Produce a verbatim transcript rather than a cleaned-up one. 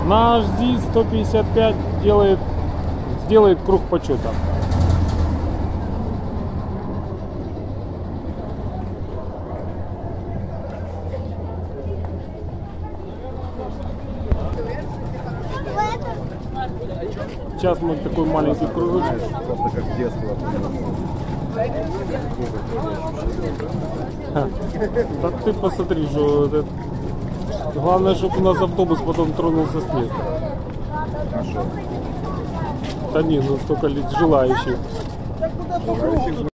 На эйч ди сто пятьдесят пять делает, сделает круг почета. Сейчас мы такой маленький кружочек. Просто как детство. Да ты посмотри, что это... Главное, чтобы у нас автобус потом тронулся с места. А что? Да не, ну столько ли желающих. Желающих